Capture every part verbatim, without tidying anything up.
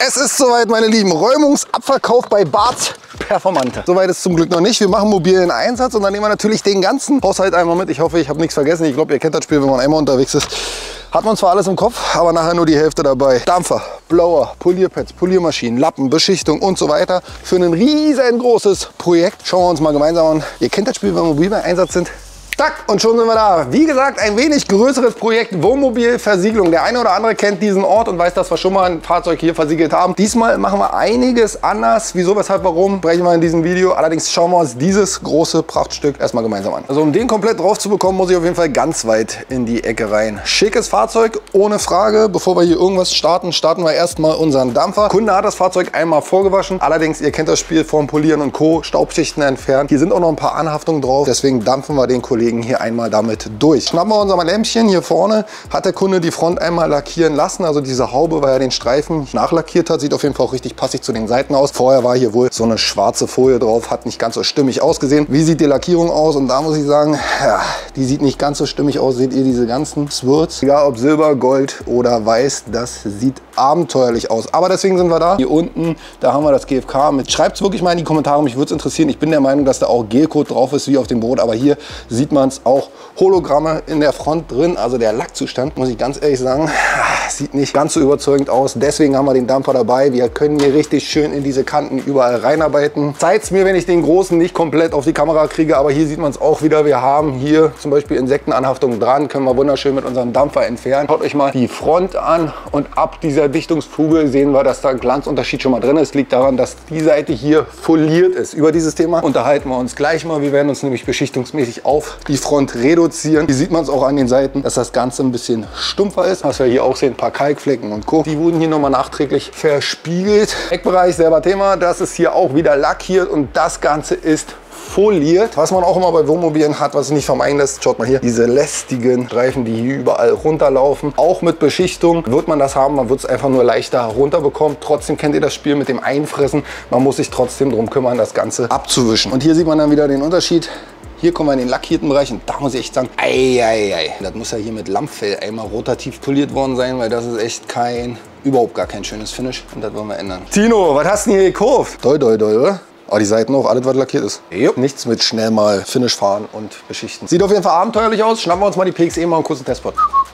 Es ist soweit, meine Lieben. Räumungsabverkauf bei Barth Performante. Soweit ist zum Glück noch nicht. Wir machen mobilen Einsatz und dann nehmen wir natürlich den ganzen Haushalt einmal mit. Ich hoffe, ich habe nichts vergessen. Ich glaube, ihr kennt das Spiel, wenn man einmal unterwegs ist. Hat man zwar alles im Kopf, aber nachher nur die Hälfte dabei. Dampfer, Blower, Polierpads, Poliermaschinen, Lappen, Beschichtung und so weiter. Für ein riesengroßes Projekt. Schauen wir uns mal gemeinsam an. Ihr kennt das Spiel, wenn wir mobil im Einsatz sind. Zack, und schon sind wir da. Wie gesagt, ein wenig größeres Projekt, Wohnmobilversiegelung. Der eine oder andere kennt diesen Ort und weiß, dass wir schon mal ein Fahrzeug hier versiegelt haben. Diesmal machen wir einiges anders. Wieso, weshalb, warum, sprechen wir in diesem Video. Allerdings schauen wir uns dieses große Prachtstück erstmal gemeinsam an. Also um den komplett drauf zu bekommen, muss ich auf jeden Fall ganz weit in die Ecke rein. Schickes Fahrzeug, ohne Frage. Bevor wir hier irgendwas starten, starten wir erstmal unseren Dampfer. Kunde hat das Fahrzeug einmal vorgewaschen. Allerdings, ihr kennt das Spiel, vorm Polieren und Co. Staubschichten entfernt. Hier sind auch noch ein paar Anhaftungen drauf. Deswegen dampfen wir den Kollegen hier einmal damit durch. Schnappen wir unser Lämpchen. Hier vorne hat der Kunde die Front einmal lackieren lassen. Also diese Haube, weil er den Streifen nachlackiert hat, sieht auf jeden Fall auch richtig passig zu den Seiten aus. Vorher war hier wohl so eine schwarze Folie drauf, hat nicht ganz so stimmig ausgesehen. Wie sieht die Lackierung aus? Und da muss ich sagen, ja, die sieht nicht ganz so stimmig aus. Seht ihr diese ganzen Swirls? Egal ob Silber, Gold oder Weiß, das sieht abenteuerlich aus. Aber deswegen sind wir da. Hier unten, da haben wir das G F K mit. Schreibt es wirklich mal in die Kommentare, mich würde es interessieren. Ich bin der Meinung, dass da auch Gelcode drauf ist, wie auf dem Boot. Aber hier sieht man es auch. Hologramme in der Front drin, also der Lackzustand, muss ich ganz ehrlich sagen, sieht nicht ganz so überzeugend aus. Deswegen haben wir den Dampfer dabei. Wir können hier richtig schön in diese Kanten überall reinarbeiten. Zeigt's mir, wenn ich den großen nicht komplett auf die Kamera kriege, aber hier sieht man es auch wieder. Wir haben hier zum Beispiel Insektenanhaftungen dran, können wir wunderschön mit unserem Dampfer entfernen. Schaut euch mal die Front an und ab dieser Dichtungsfuge sehen wir, dass da ein Glanzunterschied schon mal drin ist. Liegt daran, dass die Seite hier foliert ist. Über dieses Thema unterhalten wir uns gleich mal. Wir werden uns nämlich beschichtungsmäßig auf die Front reduzieren. Hier sieht man es auch an den Seiten, dass das Ganze ein bisschen stumpfer ist. Was wir hier auch sehen, ein paar Kalkflecken und Co. Die wurden hier nochmal nachträglich verspiegelt. Heckbereich, selber Thema. Das ist hier auch wieder lackiert und das Ganze ist foliert. Was man auch immer bei Wohnmobilen hat, was sich nicht vermeiden lässt, schaut mal hier, diese lästigen Streifen, die hier überall runterlaufen. Auch mit Beschichtung wird man das haben, man wird es einfach nur leichter runterbekommen. Trotzdem kennt ihr das Spiel mit dem Einfressen. Man muss sich trotzdem darum kümmern, das Ganze abzuwischen. Und hier sieht man dann wieder den Unterschied. Hier kommen wir in den lackierten Bereich und da muss ich echt sagen, ei, ei, ei. Das muss ja hier mit Lammfell einmal rotativ poliert worden sein, weil das ist echt kein, überhaupt gar kein schönes Finish und das wollen wir ändern. Tino, was hast du denn hier gekauft? Doi, doi, doi, oder? Aber die Seiten auch, alles was lackiert ist. Jupp. Nichts mit schnell mal Finish fahren und beschichten. Sieht auf jeden Fall abenteuerlich aus. Schnappen wir uns mal die P X E mal einen kurzen Testspot.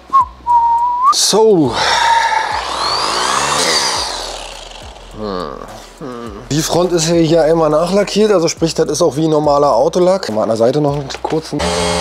So. Die Front ist hier einmal nachlackiert, also sprich, das ist auch wie normaler Autolack. Mal an der Seite noch einen kurzen.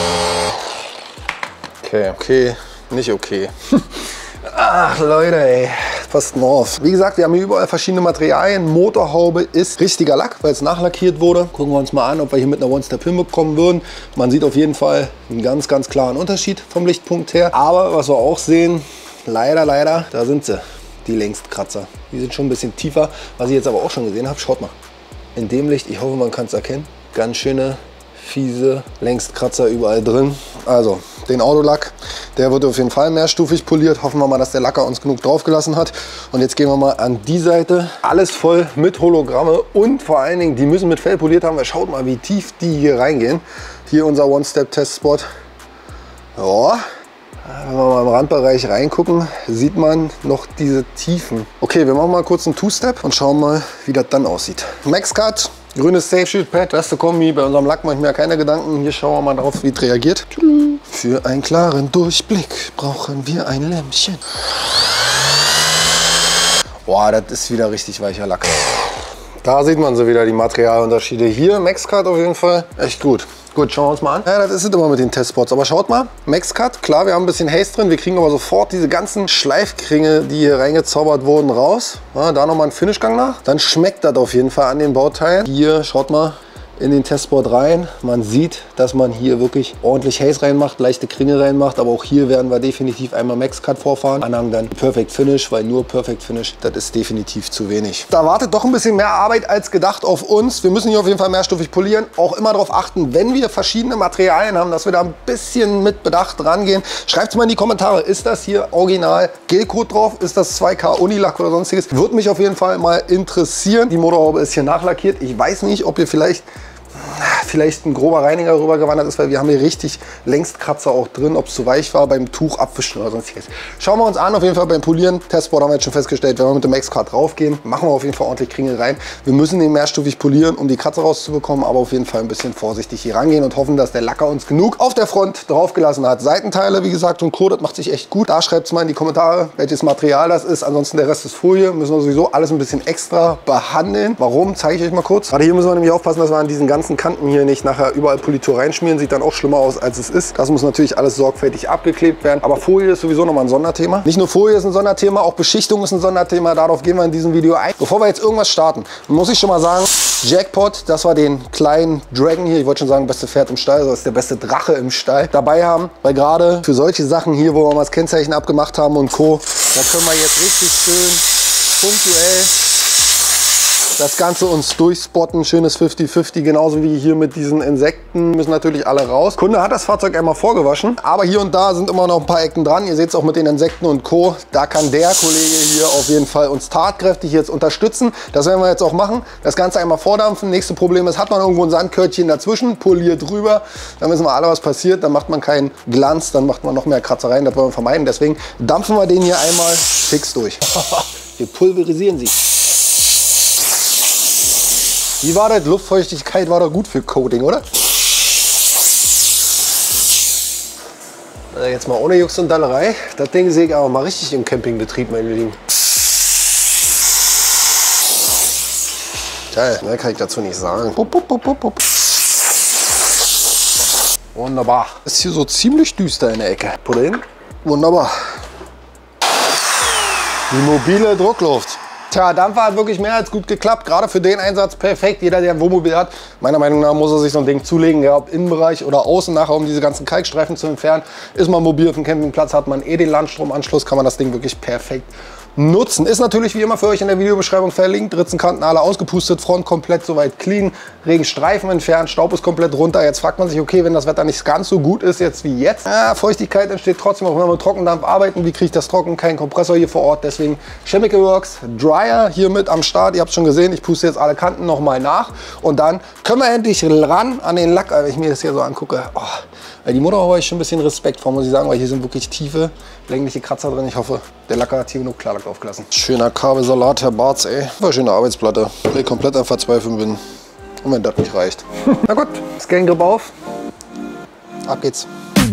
Okay, okay, nicht okay. Ach Leute, ey, passt mal auf. Wie gesagt, wir haben hier überall verschiedene Materialien. Motorhaube ist richtiger Lack, weil es nachlackiert wurde. Gucken wir uns mal an, ob wir hier mit einer One-Step hinbekommen würden. Man sieht auf jeden Fall einen ganz, ganz klaren Unterschied vom Lichtpunkt her. Aber was wir auch sehen, leider, leider, da sind sie. Die Längstkratzer. Die sind schon ein bisschen tiefer. Was ich jetzt aber auch schon gesehen habe, schaut mal. In dem Licht, ich hoffe, man kann es erkennen. Ganz schöne, fiese Längstkratzer überall drin. Also, den Autolack, der wird auf jeden Fall mehrstufig poliert. Hoffen wir mal, dass der Lacker uns genug drauf gelassen hat. Und jetzt gehen wir mal an die Seite. Alles voll mit Hologramme und vor allen Dingen, die müssen mit Fell poliert haben. Weil schaut mal, wie tief die hier reingehen. Hier unser One-Step-Testspot. Ja. Wenn wir mal im Randbereich reingucken, sieht man noch diese Tiefen. Okay, wir machen mal kurz einen Two-Step und schauen mal, wie das dann aussieht. Max-Cut, grünes Safe Shield Pad, beste Kombi. Bei unserem Lack mache ich mir keine Gedanken. Hier schauen wir mal drauf, wie es reagiert. Für einen klaren Durchblick brauchen wir ein Lämpchen. Boah, das ist wieder richtig weicher Lack. Da sieht man so wieder die Materialunterschiede. Hier, Max-Cut auf jeden Fall, echt gut. Gut, schauen wir uns mal an. Ja, das ist es immer mit den Testspots. Aber schaut mal, Max-Cut, klar, wir haben ein bisschen Haze drin. Wir kriegen aber sofort diese ganzen Schleifkringe, die hier reingezaubert wurden, raus. Ja, da nochmal einen Finishgang nach. Dann schmeckt das auf jeden Fall an den Bauteilen. Hier, schaut mal in den Testspot rein. Man sieht, dass man hier wirklich ordentlich Haze reinmacht, leichte Kringe reinmacht. Aber auch hier werden wir definitiv einmal Max-Cut vorfahren. Anhang dann Perfect Finish, weil nur Perfect Finish, das ist definitiv zu wenig. Da wartet doch ein bisschen mehr Arbeit als gedacht auf uns. Wir müssen hier auf jeden Fall mehrstufig polieren. Auch immer darauf achten, wenn wir verschiedene Materialien haben, dass wir da ein bisschen mit Bedacht rangehen. Schreibt es mal in die Kommentare, ist das hier original Gelcode drauf? Ist das zwei K Unilack oder sonstiges? Würde mich auf jeden Fall mal interessieren. Die Motorhaube ist hier nachlackiert. Ich weiß nicht, ob ihr vielleicht vielleicht ein grober Reiniger rüber gewandert ist, weil wir haben hier richtig Längskratzer auch drin, ob es zu weich war beim Tuch abwischen oder sonstiges. Schauen wir uns an, auf jeden Fall beim Polieren. Testboard haben wir jetzt schon festgestellt, wenn wir mit dem X-Card draufgehen, machen wir auf jeden Fall ordentlich Kringel rein. Wir müssen den mehrstufig polieren, um die Kratzer rauszubekommen, aber auf jeden Fall ein bisschen vorsichtig hier rangehen und hoffen, dass der Lacker uns genug auf der Front draufgelassen hat. Seitenteile, wie gesagt, und Co., das macht sich echt gut. Da schreibt es mal in die Kommentare, welches Material das ist. Ansonsten der Rest ist Folie. Müssen wir sowieso alles ein bisschen extra behandeln. Warum? Zeige ich euch mal kurz. Gerade hier müssen wir nämlich aufpassen, dass wir an diesen ganzen Kanten hier nicht nachher überall Politur reinschmieren. Sieht dann auch schlimmer aus, als es ist. Das muss natürlich alles sorgfältig abgeklebt werden. Aber Folie ist sowieso nochmal ein Sonderthema. Nicht nur Folie ist ein Sonderthema, auch Beschichtung ist ein Sonderthema. Darauf gehen wir in diesem Video ein. Bevor wir jetzt irgendwas starten, muss ich schon mal sagen, Jackpot, das war den kleinen Dragon hier, ich wollte schon sagen, beste Pferd im Stall, das ist der beste Drache im Stall, dabei haben, weil gerade für solche Sachen hier, wo wir mal das Kennzeichen abgemacht haben und Co., da können wir jetzt richtig schön punktuell das Ganze uns durchspotten, schönes fünfzig fünfzig, genauso wie hier mit diesen Insekten, müssen natürlich alle raus. Kunde hat das Fahrzeug einmal vorgewaschen, aber hier und da sind immer noch ein paar Ecken dran. Ihr seht es auch mit den Insekten und Co. Da kann der Kollege hier auf jeden Fall uns tatkräftig jetzt unterstützen. Das werden wir jetzt auch machen. Das Ganze einmal vordampfen. Nächste Problem ist, hat man irgendwo ein Sandkörtchen dazwischen, poliert drüber, dann wissen wir alle, was passiert. Dann macht man keinen Glanz, dann macht man noch mehr Kratzereien, das wollen wir vermeiden. Deswegen dampfen wir den hier einmal fix durch. Wir pulverisieren sie. Wie war das? Luftfeuchtigkeit war doch gut für Coating, oder? Also jetzt mal ohne Jux und Dallerei. Das Ding sehe ich aber mal richtig im Campingbetrieb, meine Lieben. Geil, mehr kann ich dazu nicht sagen. Bup, bup, bup, bup, bup. Wunderbar. Ist hier so ziemlich düster in der Ecke. Puder hin. Wunderbar. Die mobile Druckluft. Tja, Dampfer hat wirklich mehr als gut geklappt. Gerade für den Einsatz perfekt. Jeder, der ein Wohnmobil hat, meiner Meinung nach muss er sich so ein Ding zulegen. Ja, ob Innenbereich oder außen nachher, um diese ganzen Kalkstreifen zu entfernen. Ist man mobil auf dem Campingplatz, hat man eh den Landstromanschluss, kann man das Ding wirklich perfekt nutzen. Ist natürlich wie immer für euch in der Videobeschreibung verlinkt. Ritzenkanten alle ausgepustet, Front komplett soweit clean, Regenstreifen entfernt, Staub ist komplett runter. Jetzt fragt man sich, okay, wenn das Wetter nicht ganz so gut ist jetzt wie jetzt, ja, Feuchtigkeit entsteht trotzdem, auch wenn wir mit Trockendampf arbeiten. Wie kriege ich das trocken? Kein Kompressor hier vor Ort, deswegen Chemical Works Dryer hier mit am Start. Ihr habt schon gesehen, ich puste jetzt alle Kanten noch mal nach und dann können wir endlich ran an den Lack. Wenn ich mir das hier so angucke, oh, die Mutter habe ich schon ein bisschen Respekt vor, muss ich sagen, weil hier sind wirklich tiefe, längliche Kratzer drin. Ich hoffe, der Lacker hat hier genug Klarlack aufgelassen. Schöner Kabelsalat, Herr Barz, ey. War schöne Arbeitsplatte. Ich will komplett am Verzweifeln bin. Und wenn das nicht reicht. Na gut, Scan-Grip auf. Ab geht's.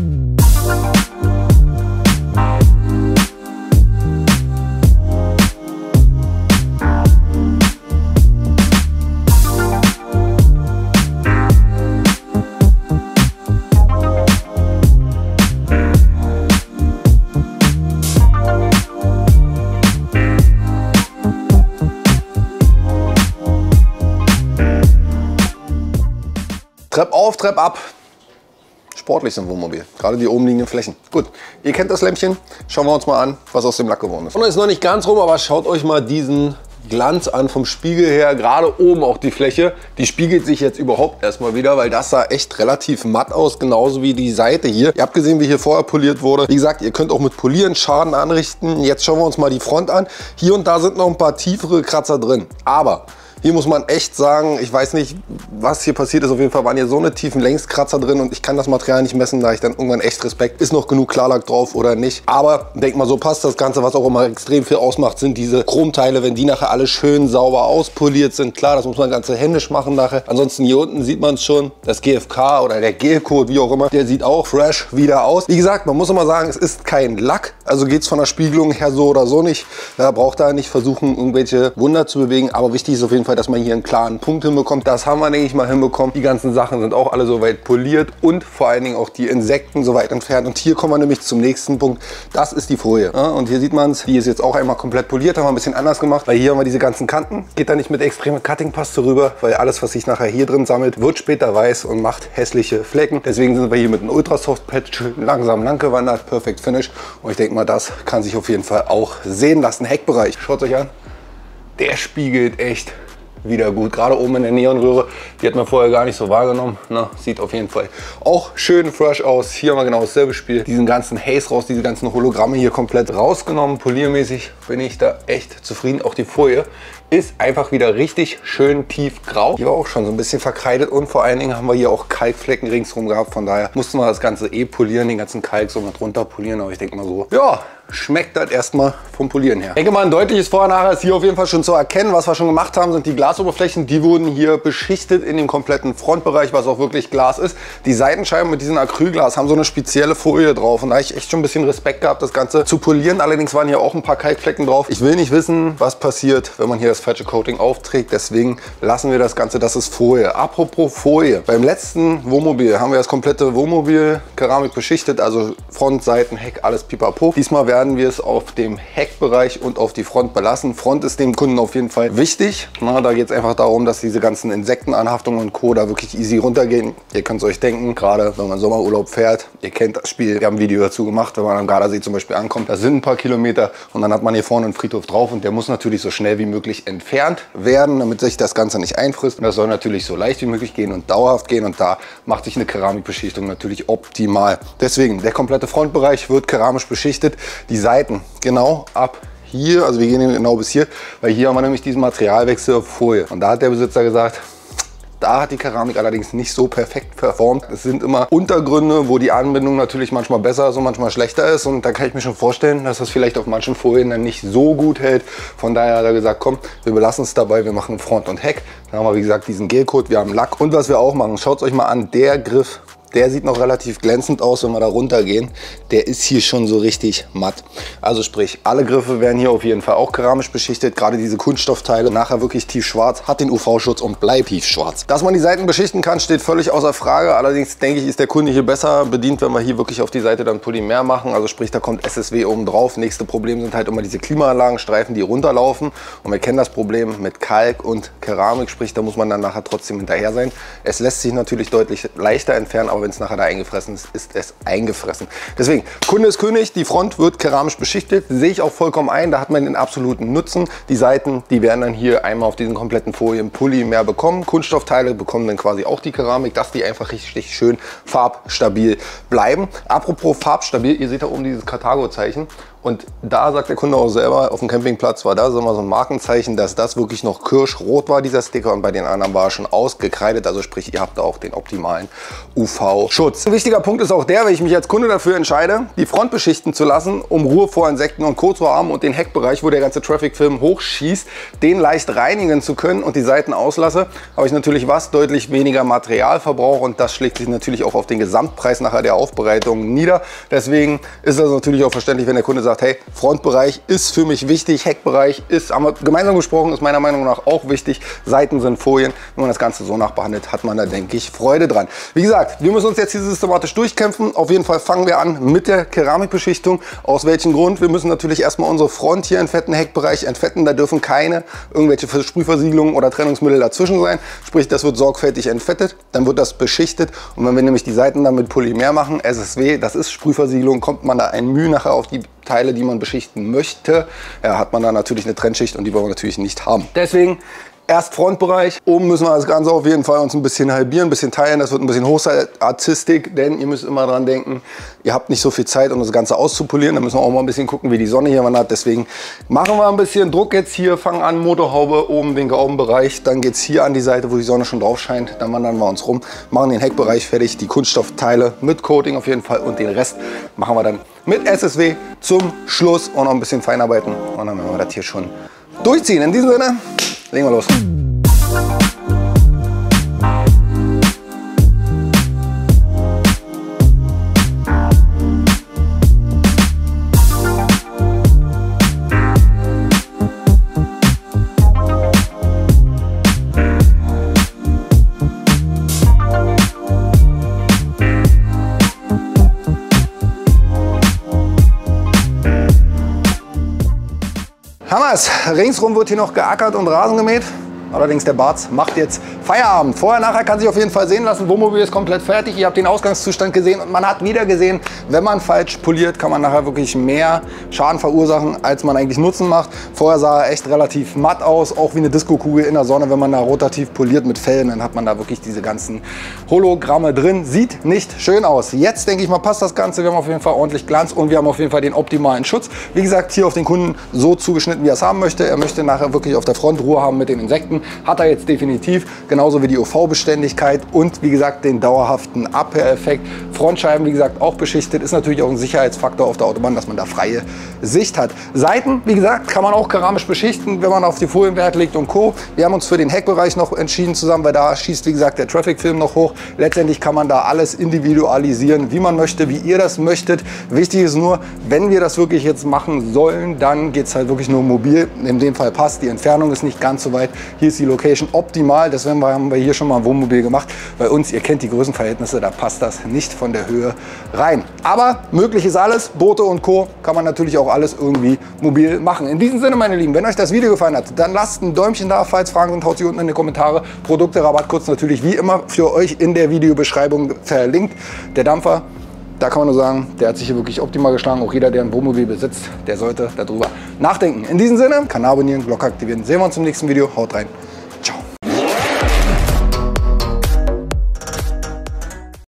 Trepp auf, Trepp ab. Sportlich im Wohnmobil. Gerade die oben liegenden Flächen. Gut, ihr kennt das Lämpchen. Schauen wir uns mal an, was aus dem Lack geworden ist. Und ist noch nicht ganz rum, aber schaut euch mal diesen Glanz an vom Spiegel her. Gerade oben auch die Fläche. Die spiegelt sich jetzt überhaupt erstmal wieder, weil das sah echt relativ matt aus. Genauso wie die Seite hier. Ihr habt gesehen, wie hier vorher poliert wurde. Wie gesagt, ihr könnt auch mit Polieren Schaden anrichten. Jetzt schauen wir uns mal die Front an. Hier und da sind noch ein paar tiefere Kratzer drin. Aber hier muss man echt sagen, ich weiß nicht, was hier passiert ist. Auf jeden Fall waren hier so eine tiefen Längskratzer drin und ich kann das Material nicht messen, da ich dann irgendwann echt Respekt, ist noch genug Klarlack drauf oder nicht. Aber denk mal, so passt das Ganze. Was auch immer extrem viel ausmacht, sind diese Chromteile, wenn die nachher alle schön sauber auspoliert sind. Klar, das muss man ganz händisch machen nachher. Ansonsten hier unten sieht man es schon, das G F K oder der Gelcode, wie auch immer, der sieht auch fresh wieder aus. Wie gesagt, man muss immer sagen, es ist kein Lack, also geht es von der Spiegelung her so oder so nicht. Da braucht er nicht versuchen, irgendwelche Wunder zu bewegen, aber wichtig ist auf jeden Fall, dass man hier einen klaren Punkt hinbekommt. Das haben wir, denke ich mal, hinbekommen. Die ganzen Sachen sind auch alle soweit poliert und vor allen Dingen auch die Insekten soweit entfernt. Und hier kommen wir nämlich zum nächsten Punkt. Das ist die Folie. Ja, und hier sieht man es. Die ist jetzt auch einmal komplett poliert. Haben wir ein bisschen anders gemacht, weil hier haben wir diese ganzen Kanten. Geht da nicht mit extremer Cutting-Paste rüber, weil alles, was sich nachher hier drin sammelt, wird später weiß und macht hässliche Flecken. Deswegen sind wir hier mit einem Ultrasoft-Patch langsam lang gewandert. Perfect Finish. Und ich denke mal, das kann sich auf jeden Fall auch sehen lassen. Heckbereich. Schaut euch an. Der spiegelt echt wieder gut. Gerade oben in der Neonröhre, die hat man vorher gar nicht so wahrgenommen. Na, sieht auf jeden Fall auch schön fresh aus. Hier haben wir genau dasselbe Spiel. Diesen ganzen Haze raus, diese ganzen Hologramme hier komplett rausgenommen. Poliermäßig bin ich da echt zufrieden. Auch die Folie ist einfach wieder richtig schön tiefgrau. Hier war auch schon so ein bisschen verkreidet und vor allen Dingen haben wir hier auch Kalkflecken ringsrum gehabt. Von daher mussten wir das Ganze eh polieren, den ganzen Kalk so mit runter polieren. Aber ich denke mal so, ja, schmeckt das erstmal vom Polieren her. Ich denke mal, ein deutliches Vorher-Nachher ist hier auf jeden Fall schon zu erkennen. Was wir schon gemacht haben, sind die Glasoberflächen. Die wurden hier beschichtet in dem kompletten Frontbereich, was auch wirklich Glas ist. Die Seitenscheiben mit diesem Acrylglas haben so eine spezielle Folie drauf. Und da habe ich echt schon ein bisschen Respekt gehabt, das Ganze zu polieren. Allerdings waren hier auch ein paar Kalkflecken drauf. Ich will nicht wissen, was passiert, wenn man hier das falsche Coating aufträgt. Deswegen lassen wir das Ganze, das ist Folie. Apropos Folie. Beim letzten Wohnmobil haben wir das komplette Wohnmobil Keramik beschichtet. Also Front, Seiten, Heck, alles pipapo. Diesmal werden wir es auf dem Heckbereich und auf die Front belassen. Front ist dem Kunden auf jeden Fall wichtig. Na, da geht es einfach darum, dass diese ganzen Insektenanhaftungen und Co. da wirklich easy runtergehen. Ihr könnt es euch denken, gerade wenn man Sommerurlaub fährt, ihr kennt das Spiel, wir haben ein Video dazu gemacht, wenn man am Gardasee zum Beispiel ankommt, da sind ein paar Kilometer und dann hat man hier vorne einen Friedhof drauf und der muss natürlich so schnell wie möglich entfernt werden, damit sich das Ganze nicht einfrisst. Und das soll natürlich so leicht wie möglich gehen und dauerhaft gehen und da macht sich eine Keramikbeschichtung natürlich optimal. Deswegen, der komplette Frontbereich wird keramisch beschichtet. Die Seiten genau ab hier, also wir gehen genau bis hier, weil hier haben wir nämlich diesen Materialwechsel auf Folie. Und da hat der Besitzer gesagt, da hat die Keramik allerdings nicht so perfekt performt. Es sind immer Untergründe, wo die Anbindung natürlich manchmal besser ist und manchmal schlechter ist. Und da kann ich mir schon vorstellen, dass das vielleicht auf manchen Folien dann nicht so gut hält. Von daher hat er gesagt, komm, wir belassen es dabei, wir machen Front und Heck. Dann haben wir, wie gesagt, diesen Gelcoat, wir haben Lack. Und was wir auch machen, schaut es euch mal an, der Griff, der sieht noch relativ glänzend aus, wenn wir da runtergehen. Der ist hier schon so richtig matt. Also sprich, alle Griffe werden hier auf jeden Fall auch keramisch beschichtet. Gerade diese Kunststoffteile, nachher wirklich tiefschwarz, hat den U V-Schutz und bleibt tiefschwarz. Dass man die Seiten beschichten kann, steht völlig außer Frage. Allerdings denke ich, ist der Kunde hier besser bedient, wenn wir hier wirklich auf die Seite dann Polymer machen. Also sprich, da kommt S S W oben drauf. Nächste Problem sind halt immer diese Klimaanlagenstreifen, die runterlaufen. Und wir kennen das Problem mit Kalk und Keramik. Sprich, da muss man dann nachher trotzdem hinterher sein. Es lässt sich natürlich deutlich leichter entfernen, aber wenn es nachher da eingefressen ist, ist es eingefressen. Deswegen, Kunde ist König, die Front wird keramisch beschichtet, sehe ich auch vollkommen ein, da hat man den absoluten Nutzen. Die Seiten, die werden dann hier einmal auf diesen kompletten Folien Polymer bekommen. Kunststoffteile bekommen dann quasi auch die Keramik, dass die einfach richtig schön farbstabil bleiben. Apropos farbstabil, ihr seht da oben dieses Karthago-Zeichen. Und da sagt der Kunde auch selber, auf dem Campingplatz war da so ein Markenzeichen, dass das wirklich noch kirschrot war, dieser Sticker. Und bei den anderen war er schon ausgekreidet. Also sprich, ihr habt da auch den optimalen U V-Schutz. Ein wichtiger Punkt ist auch der, wenn ich mich als Kunde dafür entscheide, die Front beschichten zu lassen, um Ruhe vor Insekten und Co. zu haben und den Heckbereich, wo der ganze Traffic-Film hochschießt, den leicht reinigen zu können und die Seiten auslasse, habe ich natürlich was? Deutlich weniger Materialverbrauch und das schlägt sich natürlich auch auf den Gesamtpreis nachher der Aufbereitung nieder. Deswegen ist das natürlich auch verständlich, wenn der Kunde sagt, hey, Frontbereich ist für mich wichtig, Heckbereich ist, haben wir gemeinsam gesprochen, ist meiner Meinung nach auch wichtig. Seiten sind Folien. Wenn man das Ganze so nachbehandelt, hat man da, denke ich, Freude dran. Wie gesagt, wir müssen uns jetzt hier systematisch durchkämpfen. Auf jeden Fall fangen wir an mit der Keramikbeschichtung. Aus welchem Grund? Wir müssen natürlich erstmal unsere Front hier entfetten, Heckbereich entfetten. Da dürfen keine irgendwelche Sprühversiegelungen oder Trennungsmittel dazwischen sein. Sprich, das wird sorgfältig entfettet, dann wird das beschichtet. Und wenn wir nämlich die Seiten dann mit Polymer machen, S S W, das ist Sprühversiegelung, kommt man da ein Mühe nachher auf die Teile, die man beschichten möchte, ja, hat man da natürlich eine Trennschicht und die wollen wir natürlich nicht haben. Deswegen erst Frontbereich. Oben müssen wir das Ganze auf jeden Fall uns ein bisschen halbieren, ein bisschen teilen. Das wird ein bisschen Hochzeitartistik, denn ihr müsst immer dran denken, ihr habt nicht so viel Zeit, um das Ganze auszupolieren. Da müssen wir auch mal ein bisschen gucken, wie die Sonne hier wandert. Deswegen machen wir ein bisschen Druck jetzt hier, fangen an, Motorhaube oben, den Gaubenbereich. Dann geht es hier an die Seite, wo die Sonne schon drauf scheint. Dann wandern wir uns rum, machen den Heckbereich fertig, die Kunststoffteile mit Coating auf jeden Fall und den Rest machen wir dann mit S S W zum Schluss und noch ein bisschen feinarbeiten. Und dann werden wir das hier schon durchziehen. In diesem Sinne, legen wir los. Hammers, ringsrum wird hier noch geackert und Rasen gemäht. Allerdings der Barz macht jetzt Feierabend. Vorher, nachher kann sich auf jeden Fall sehen lassen. Wohnmobil ist komplett fertig. Ihr habt den Ausgangszustand gesehen und man hat wieder gesehen, wenn man falsch poliert, kann man nachher wirklich mehr Schaden verursachen, als man eigentlich Nutzen macht. Vorher sah er echt relativ matt aus, auch wie eine Diskokugel in der Sonne. Wenn man da rotativ poliert mit Fällen, dann hat man da wirklich diese ganzen Hologramme drin. Sieht nicht schön aus. Jetzt denke ich mal, passt das Ganze. Wir haben auf jeden Fall ordentlich Glanz und wir haben auf jeden Fall den optimalen Schutz. Wie gesagt, hier auf den Kunden so zugeschnitten, wie er es haben möchte. Er möchte nachher wirklich auf der Front Ruhe haben mit den Insekten. Hat er jetzt definitiv. Genauso wie die U V-Beständigkeit und wie gesagt den dauerhaften Abhöreffekt. Frontscheiben, wie gesagt, auch beschichtet. Ist natürlich auch ein Sicherheitsfaktor auf der Autobahn, dass man da freie Sicht hat. Seiten, wie gesagt, kann man auch keramisch beschichten, wenn man auf die Folien Wert legt und Co. Wir haben uns für den Heckbereich noch entschieden zusammen, weil da schießt, wie gesagt, der Traffic-Film noch hoch. Letztendlich kann man da alles individualisieren, wie man möchte, wie ihr das möchtet. Wichtig ist nur, wenn wir das wirklich jetzt machen sollen, dann geht es halt wirklich nur mobil. In dem Fall passt, die Entfernung ist nicht ganz so weit. Hier ist die Location optimal. Deswegen haben wir hier schon mal ein Wohnmobil gemacht. Bei uns, ihr kennt die Größenverhältnisse, da passt das nicht von der Höhe rein. Aber möglich ist alles. Boote und Co. kann man natürlich auch alles irgendwie mobil machen. In diesem Sinne, meine Lieben, wenn euch das Video gefallen hat, dann lasst ein Däumchen da. Falls Fragen sind, haut sie unten in die Kommentare. Produkte, Rabattcodes natürlich wie immer für euch in der Videobeschreibung verlinkt. Der Dampfer, da kann man nur sagen, der hat sich hier wirklich optimal geschlagen. Auch jeder, der ein Wohnmobil besitzt, der sollte darüber nachdenken. In diesem Sinne, Kanal abonnieren, Glocke aktivieren. Sehen wir uns im nächsten Video. Haut rein.